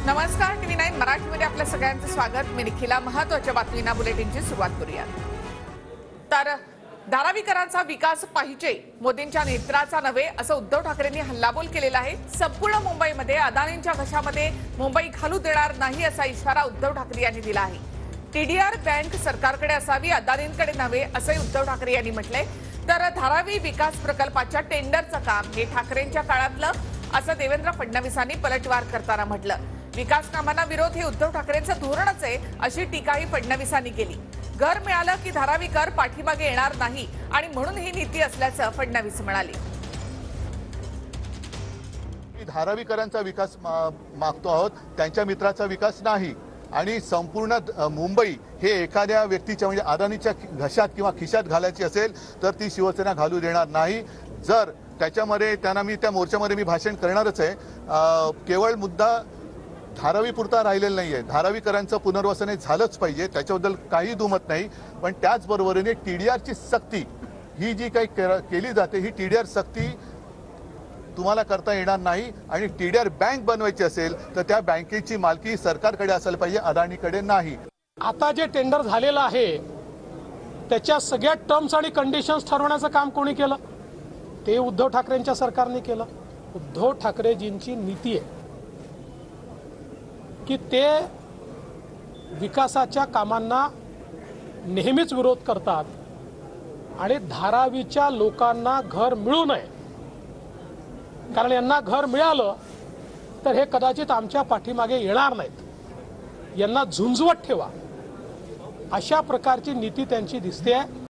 नमस्कार, टीव्ही 9 मराठीमध्ये आपल्या सगळ्यांचं स्वागत। मी निखिला। महत्त्वाच्या बातमींना बुलेटिनची सुरुवात करूया। तर धारावीकरांचा विकास पाहिजे, मोदींच्या नेत्राचा नव्हे असं उद्धव ठाकरेंनी हल्लाबोल केलेला आहे। संपूर्ण मुंबईमध्ये अदानींच्या घशामध्ये मुंबई घालू देणार नाही असा इशारा उद्धव ठाकरे यांनी दिला आहे। टीडीआर बँक सरकारकडे असावी, अदानींकडे नव्हे असंही उद्धव ठाकरे यांनी म्हटलंय। तर धारावी विकास प्रकल्पाच्या टेंडरचं काम हे ठाकरेंच्या काळातलं असं देवेंद्र फडणवीसांनी पलटवार करताना म्हटलं। विकास कामांना विरोध हे उद्धव ठाकरेंचं धोरणच आहे अशी टीकाही फडणवीसांनी केली। घर मिळालं की धारावीकर पाठीमागे येणार नाही आणि म्हणून ही नीती असल्याचं फडणवीस म्हणाले। धारावीकरांचा विकास मागतो आहोत, त्यांच्या मित्राचा विकास नाही। आणि संपूर्ण मुंबई हे एखाद्या व्यक्तीच्या म्हणजे अदानीच्या घशात किंवा खिशात घालायची असेल तर ती शिवसेना घालू देणार नाही। जर त्याच्यामध्ये त्यांना मी त्या मोर्चामध्ये मी भाषण करणारच आहे। केवळ मुद्दा धारावीपुरता राहिलेला नाहीये, धारावीकरांचं पुनर्वसन झालंच पाहिजे, त्याच्याबद्दल काही दुमत नाही। पण त्याचबरोबरीने टीडीआरची सक्ती ही जी काही केली जाते, ही टीडीआर सक्ती तुम्हाला करता येणार नाही। आणि टीडीआर बँक बनवायची असेल तर त्या बँकेची मालकी सरकारकडे असायला पाहिजे, अदानीकडे नाही। आता जे टेंडर झालेलं आहे त्याच्या सगळ्या टर्म्स आणि कंडिशन्स ठरवण्याचं काम कोणी केलं? ते उद्धव ठाकरेंच्या सरकारने केलं। उद्धव ठाकरेजींची नीती आहे की ते विकासाच्या कामांना नेहमीच विरोध करतात आणि धारावीच्या लोकांना घर मिळू नये, कारण यांना घर मिळालं तर हे कदाचित आमच्या पाठीमागे येणार नाहीत, यांना झुंजवत ठेवा अशा प्रकारची नीती त्यांची दिसते आहे।